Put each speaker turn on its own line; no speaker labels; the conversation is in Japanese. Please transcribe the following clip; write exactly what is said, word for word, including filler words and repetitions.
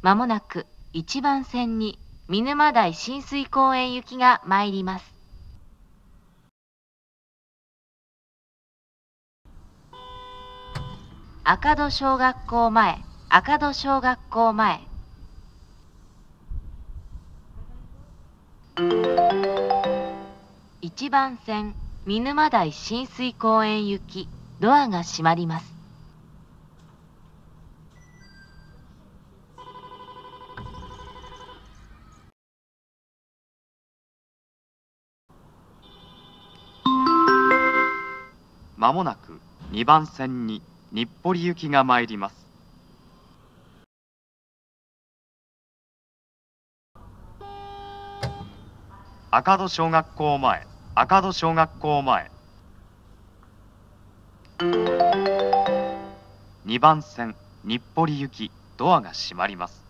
まもなくいちばん線に見沼台親水公園行きが参ります。赤戸小学校前、赤戸小学校前。いちばん線見沼台親水公園行き、ドアが閉まります。
まもなくにばん線に日暮里行きが参ります。赤戸小学校前、赤戸小学校前。にばん線日暮里行き、ドアが閉まります。